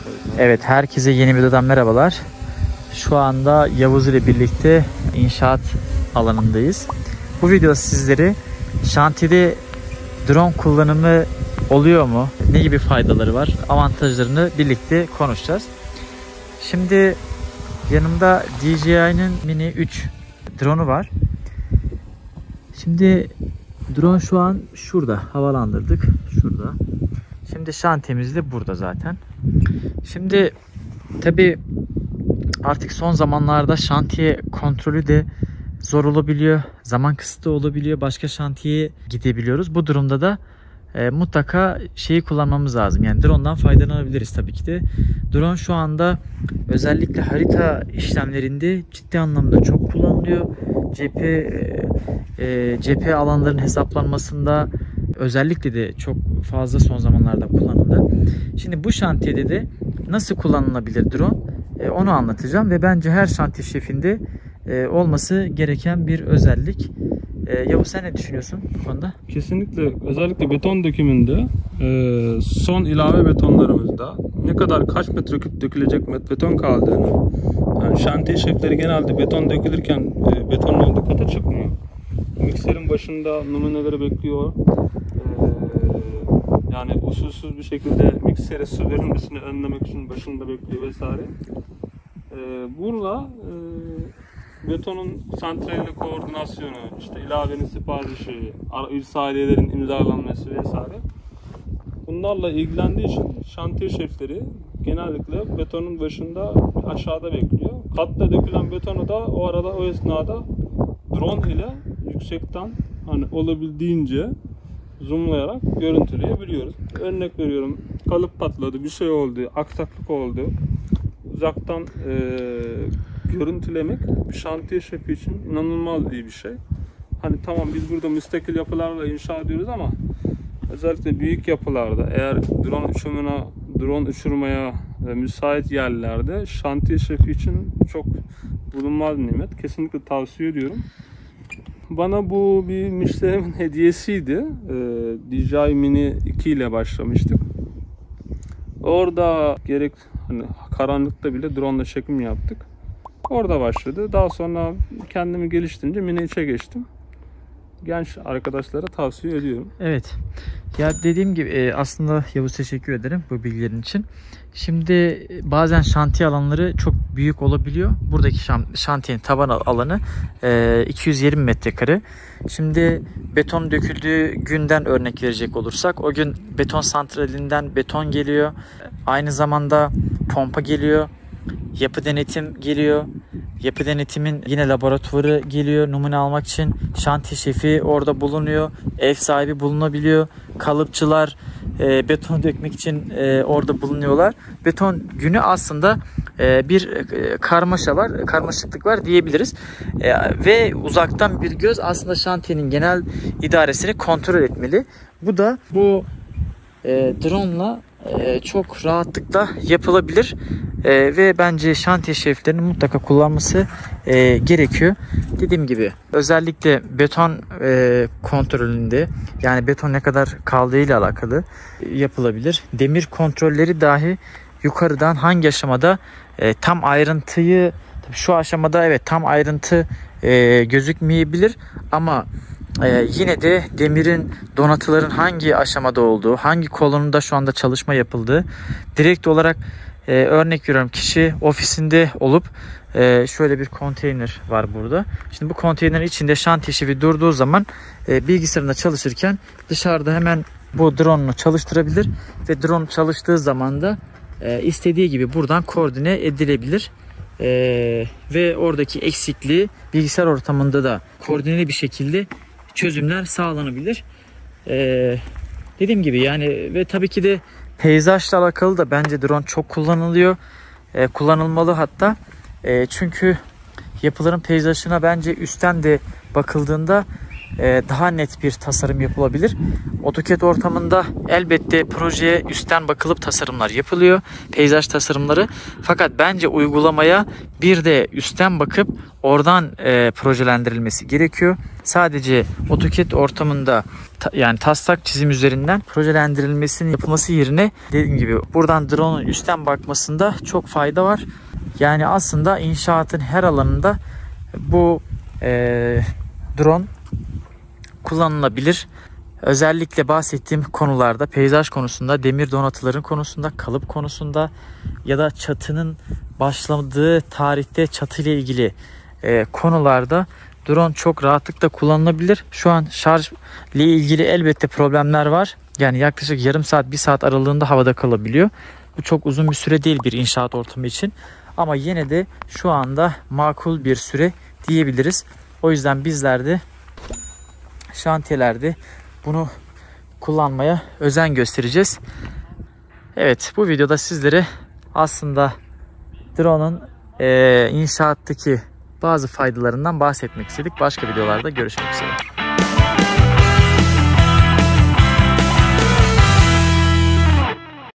Evet, herkese yeni videodan merhabalar. Şu anda Yavuz ile birlikte inşaat alanındayız. Bu video sizleri şantiyede drone kullanımı oluyor mu? Ne gibi faydaları var? Avantajlarını birlikte konuşacağız. Şimdi yanımda DJI'nin Mini 3 drone'u var. Şimdi drone şu an şurada, havalandırdık. Şurada. Şimdi şantiyemiz de burada zaten. Şimdi tabi artık son zamanlarda şantiye kontrolü de zor olabiliyor. Zaman kısıtı olabiliyor. Başka şantiyeye gidebiliyoruz. Bu durumda da mutlaka şeyi kullanmamız lazım. Yani drone'dan faydalanabiliriz tabii ki de. Drone şu anda özellikle harita işlemlerinde ciddi anlamda çok kullanılıyor. Cephe alanların hesaplanmasında özellikle de çok fazla son zamanlarda kullanıldı. Şimdi bu şantiyede de nasıl kullanılabilir drone? Onu anlatacağım ve bence her şantiye şefinde olması gereken bir özellik. Yavuz, sen ne düşünüyorsun bu konuda? Kesinlikle, özellikle beton dökümünde son ilave betonlarımızda ne kadar kaç metreküp dökülecek beton kaldığını, yani şantiye şefleri genelde beton dökülürken betonun dikkate çıkmıyor. Mikserin başında numuneleri bekliyor. Yani usulsüz bir şekilde miksere su verilmesini önlemek için başında bekliyor vesaire. Burada betonun santraliyle koordinasyonu, işte ilavenin siparişi, irsaliyelerin imzalanması vesaire. Bunlarla ilgilendiği için şantiye şefleri genellikle betonun başında aşağıda bekliyor. Katta dökülen betonu da o esnada drone ile yüksekten hani olabildiğince zoomlayarak görüntüleyebiliyoruz. Örnek veriyorum, kalıp patladı, bir şey oldu, aksaklık oldu. Uzaktan görüntülemek bir şantiye şefi için inanılmaz iyi bir şey. Hani tamam, biz burada müstakil yapılarla inşa ediyoruz ama özellikle büyük yapılarda, eğer drone uçurmaya müsait yerlerde şantiye şefi için çok bulunmaz nimet. Kesinlikle tavsiye ediyorum. Bana bu bir müşterimin hediyesiydi. DJI Mini 2 ile başlamıştık. Orada gerek hani karanlıkta bile drone ile çekim yaptık. Orada başladı. Daha sonra kendimi geliştirince Mini 3'e geçtim. Genç arkadaşlara tavsiye ediyorum. Evet. Ya dediğim gibi aslında Yavuz, teşekkür ederim bu bilgilerin için. Şimdi bazen şantiye alanları çok büyük olabiliyor. Buradaki şantiyenin taban alanı 220 metrekare. Şimdi beton döküldüğü günden örnek verecek olursak, o gün beton santralinden beton geliyor. Aynı zamanda pompa geliyor. Yapı denetim geliyor. Yapı denetimin yine laboratuvarı geliyor numune almak için. Şantiye şefi orada bulunuyor. Ev sahibi bulunabiliyor. Kalıpçılar beton dökmek için orada bulunuyorlar. Beton günü aslında bir karmaşıklık var diyebiliriz. Ve uzaktan bir göz aslında şantiyenin genel idaresini kontrol etmeli. Bu da bu drone'la çok rahatlıkla yapılabilir. Ve bence şantiye şeflerinin mutlaka kullanması gerekiyor. Dediğim gibi özellikle beton kontrolünde, yani beton ne kadar kaldığı ile alakalı yapılabilir. Demir kontrolleri dahi yukarıdan hangi aşamada tam ayrıntıyı, şu aşamada evet tam ayrıntı gözükmeyebilir ama yine de demirin, donatıların hangi aşamada olduğu, hangi kolonunda şu anda çalışma yapıldığı direkt olarak örnek veriyorum, kişi ofisinde olup şöyle bir konteyner var burada. Şimdi bu konteynerin içinde şantiye şefi durduğu zaman bilgisayarında çalışırken dışarıda hemen bu drone'unu çalıştırabilir ve drone çalıştığı zaman da istediği gibi buradan koordine edilebilir. Ve oradaki eksikliği bilgisayar ortamında da koordineli bir şekilde çözümler sağlanabilir. Dediğim gibi yani, ve tabii ki de peyzajla alakalı da bence drone çok kullanılıyor. Kullanılmalı hatta. Çünkü yapıların peyzajına bence üstten de bakıldığında daha net bir tasarım yapılabilir. AutoCAD ortamında elbette projeye üstten bakılıp tasarımlar yapılıyor. Peyzaj tasarımları. Fakat bence uygulamaya bir de üstten bakıp oradan projelendirilmesi gerekiyor. Sadece AutoCAD ortamında yani taslak çizim üzerinden projelendirilmesinin yapılması yerine dediğim gibi buradan drone'un üstten bakmasında çok fayda var. Yani aslında inşaatın her alanında bu drone kullanılabilir. Özellikle bahsettiğim konularda, peyzaj konusunda, demir donatıların konusunda, kalıp konusunda ya da çatının başladığı tarihte çatı ile ilgili konularda drone çok rahatlıkla kullanılabilir. Şu an şarj ile ilgili elbette problemler var. Yani yaklaşık yarım saat, 1 saat aralığında havada kalabiliyor. Bu çok uzun bir süre değil bir inşaat ortamı için. Ama yine de şu anda makul bir süre diyebiliriz. O yüzden bizler de şantiyelerde bunu kullanmaya özen göstereceğiz. Evet, bu videoda sizlere aslında drone'un inşaattaki bazı faydalarından bahsetmek istedik. Başka videolarda görüşmek üzere.